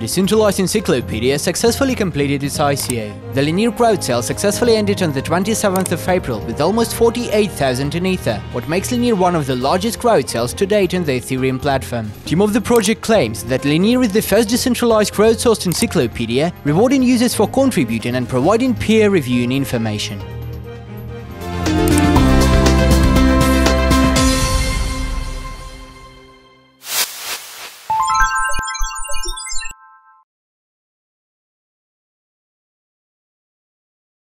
Decentralized encyclopedia successfully completed its ICO. The Lunyr crowdsale successfully ended on the 27th of April with almost 48,000 in Ether, what makes Lunyr one of the largest crowdsales to date on the Ethereum platform. Team of the project claims that Lunyr is the first decentralized crowdsourced encyclopedia, rewarding users for contributing and providing peer-reviewing information.